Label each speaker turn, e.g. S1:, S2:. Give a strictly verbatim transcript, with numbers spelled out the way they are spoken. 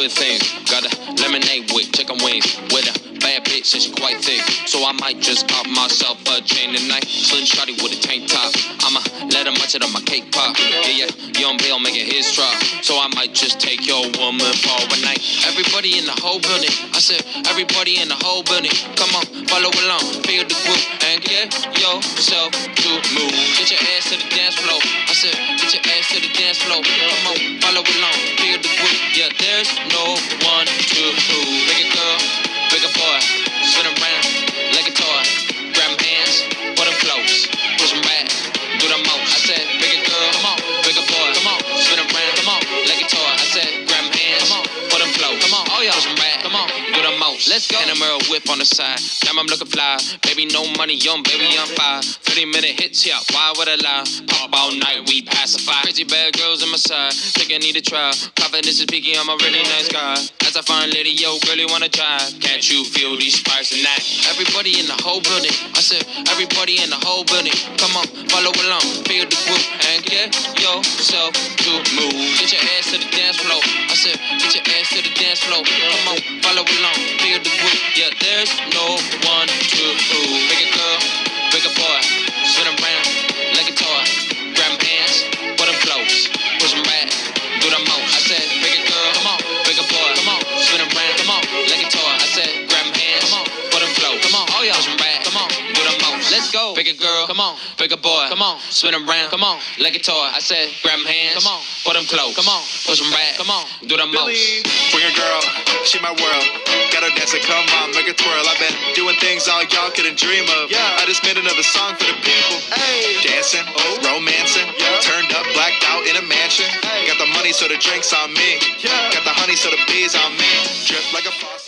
S1: good things. Got a lemonade with chicken wings. With a bad bitch and she quite thick. So I might just pop myself a chain tonight. Slim shawty with a tank top. I'ma let her munch it on my cake pop. Yeah, yeah, young Bill making his drop. So I might just take your woman for a night. Everybody in the whole building. I said, everybody in the whole building. Come on, follow along, feel the group, and get yourself to move. Get your ass to the dance floor. I said, get your ass to the dance floor. Come on, follow along, feel the group. Yeah, there's no one to prove. Bigger girl, bigger boy, spin around like a toy. Grab them hands, put them close, push them back, do the most. I said, bigger girl, come on, bigger boy, come on, spin around, come on, like a toy. I said, grab them hands, come on, put them close, come on, oh yeah, push them back, come on, do the most. Let's go. And a mirror whip on the side, now I'm looking fly. Baby, no money, young baby, I'm fire. thirty minute hits, yeah, why would I lie? Pop all night, we pacify. Crazy bad girls on my side, think I need a try. Confidence is peaky, I'm a really nice guy. As I find lady, yo, really wanna try. Can't you feel these sparks tonight? Everybody in the whole building, I said, everybody in the whole building. Come on, follow along, feel the group, and get yourself to move. Get your ass to the dance floor. I said, get your ass to the dance floor. Come on, follow along, feel the group. Yeah, there's no one to prove. Bigger girl, bigger boy, spin around like a toy. Grab them hands, put them close, push them back, do the most. I said, bigger girl, come on, bigger boy, come on, spin around, come on, like a toy. I said, grab them hands, come on, put them close, come on, oh yeah, push them back, come on, do the most. Let's go, bigger girl, come on, bigger boy, come on, spin around, come on, like a toy. I said, grab them hands, come on, put them close, come on, push them back, come on, do the most.
S2: Bring a girl, she my world. Got her dancing, come on, make her twirl. I've been doing things all y'all couldn't dream of. Yeah. I just made another song for the people. Hey. Dancing, oh. Romancing, yeah. Turned up, blacked out in a mansion. Hey. Got the money so the drinks on me. Yeah. Got the honey so the bees on me. Drip like a faucet.